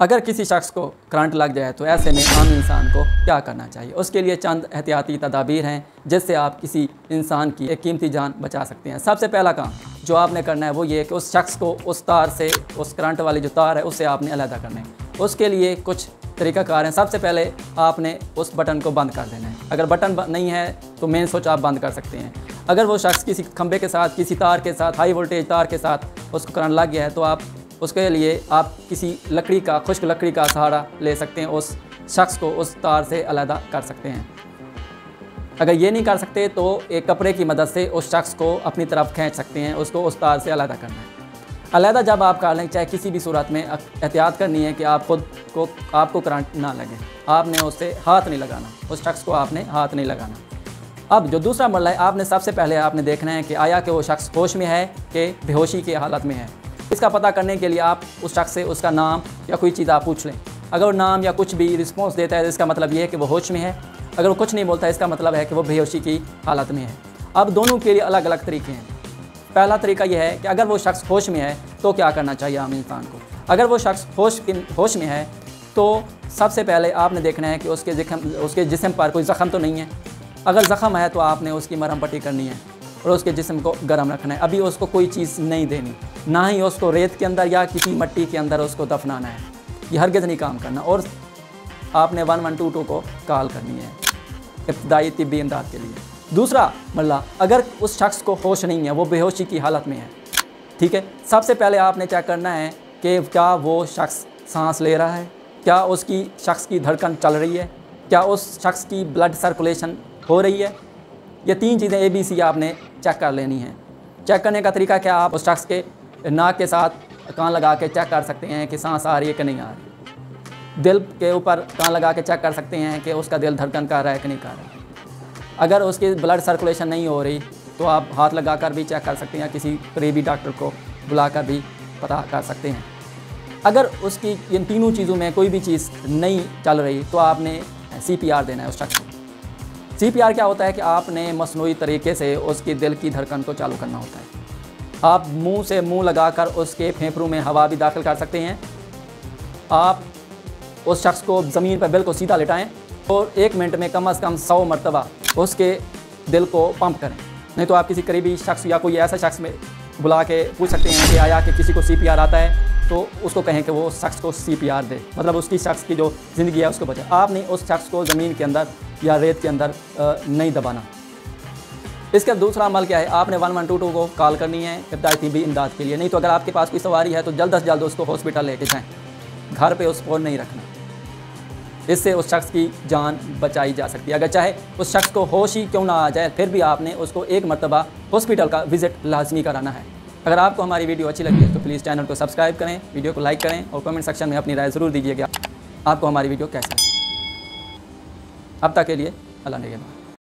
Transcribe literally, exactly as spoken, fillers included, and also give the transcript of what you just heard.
अगर किसी शख्स को करंट लग जाए तो ऐसे में आम इंसान को क्या करना चाहिए? उसके लिए चंद एहतियाती तदाबीर हैं जिससे आप किसी इंसान की एक कीमती जान बचा सकते हैं। सबसे पहला काम जो आपने करना है वो ये कि उस शख्स को उस तार से, उस करंट वाली जो तार है उससे आपने अलहदा करना है। उसके लिए कुछ तरीक़ाकार हैं। सबसे पहले आपने उस बटन को बंद कर देना है। अगर बटन नहीं है तो मेन स्विच आप बंद कर सकते हैं। अगर वो शख्स किसी खंबे के साथ, किसी तार के साथ, हाई वोल्टेज तार के साथ उसको करंट लग गया है तो आप उसके लिए आप किसी लकड़ी का, खुश्क लकड़ी का सहारा ले सकते हैं। उस शख्स को उस तार से अलहदा कर सकते हैं। अगर ये नहीं कर सकते तो एक कपड़े की मदद से उस शख्स को अपनी तरफ खींच सकते हैं, उसको उस तार से अलहदा करना है। अलहदा जब आप कर लें, चाहे किसी भी सूरत में एहतियात करनी है कि आप खुद को आपको करंट ना लगे। आपने उससे हाथ नहीं लगाना, उस शख्स को आपने हाथ नहीं लगाना। अब जो दूसरा मरला है, आपने सबसे पहले आपने देखना है कि आया कि वो शख्स होश में है कि बेहोशी की हालत में है। इसका पता करने के लिए आप उस शख्स से उसका नाम या कोई चीज़ आप पूछ लें। अगर वो नाम या कुछ भी रिस्पॉन्स देता है तो इसका मतलब ये है कि वो होश में है। अगर वो कुछ नहीं बोलता है इसका मतलब है कि वो बेहोशी की हालत में है। अब दोनों के लिए अलग अलग तरीके हैं। पहला तरीका यह है कि अगर वो शख्स होश में है तो क्या करना चाहिए आम इंसान को। अगर वो शख्स होश होश में है तो सबसे पहले आपने देखना है कि उसके जिस्म उसके जिस्म पर कोई ज़ख़म तो नहीं है। अगर ज़ख़म है तो आपने उसकी मरहम पट्टी करनी है और उसके जिस्म को गर्म रखना है। अभी उसको कोई चीज़ नहीं देनी, ना ही उसको रेत के अंदर या किसी मट्टी के अंदर उसको दफनाना है। ये हरगिज़ नहीं काम करना। और आपने वन वन टू टू को कॉल करनी है इब्तदाई तिब्बी इमदाद के लिए। दूसरा मरला, अगर उस शख्स को होश नहीं है, वो बेहोशी की हालत में है, ठीक है, सबसे पहले आपने चेक करना है कि क्या वो शख्स सांस ले रहा है, क्या उसकी शख्स की धड़कन चल रही है, क्या उस शख्स की ब्लड सर्कुलेशन हो रही है। ये तीन चीज़ें ए बी सी आपने चेक कर लेनी है। चेक करने का तरीका क्या, आप उस शख्स के नाक के साथ कान लगा के चेक कर सकते हैं कि सांस आ रही है कि नहीं आ रही। दिल के ऊपर कान लगा के चेक कर सकते हैं कि उसका दिल धड़कन कर रहा है कि नहीं कर रहा है। अगर उसकी ब्लड सर्कुलेशन नहीं हो रही तो आप हाथ लगा कर भी चेक कर सकते हैं, किसी करीबी डॉक्टर को बुलाकर भी पता कर सकते हैं। अगर उसकी इन तीनों चीज़ों में कोई भी चीज़ नहीं चल रही तो आपने सी पी आर देना है उस शख्स को। सी पी आर क्या होता है कि आपने मसनूई तरीके से उसके दिल की धड़कन को चालू करना होता है। आप मुंह से मुंह लगाकर उसके फेफड़ों में हवा भी दाखिल कर सकते हैं। आप उस शख्स को ज़मीन पर बिल्कुल सीधा लिटाएं और एक मिनट में कम अज़ कम सौ मरतबा उसके दिल को पंप करें। नहीं तो आप किसी करीबी शख्स या कोई ऐसा शख्स में बुला के पूछ सकते हैं कि आया कि किसी को सी पी आर आता है, तो उसको कहें कि वो शख्स को सी पी आर दे, मतलब उसकी शख्स की जो ज़िंदगी है उसको बचाए। आपने उस शख्स को ज़मीन के अंदर या रेत के अंदर नहीं दबाना। इसका दूसरा अमल क्या है, आपने वन वन टू टू को कॉल करनी है इब्तदाई तिब्बी इमदाद के लिए। नहीं तो अगर आपके पास कोई सवारी है तो जल्द से जल्द उसको हॉस्पिटल लेके जाएँ, घर पे उसको नहीं रखना। इससे उस शख्स की जान बचाई जा सकती है। अगर चाहे उस शख्स को होश ही क्यों ना आ जाए, फिर भी आपने उसको एक मरतबा हॉस्पिटल का विज़िट लाजमी कराना है। अगर आपको हमारी वीडियो अच्छी लगी है तो प्लीज़ चैनल को सब्सक्राइब करें, वीडियो को लाइक करें और कमेंट सेक्शन में अपनी राय ज़रूर दीजिएगा आपको हमारी वीडियो कैसी लगी। अब तक के लिए अल्लाह ने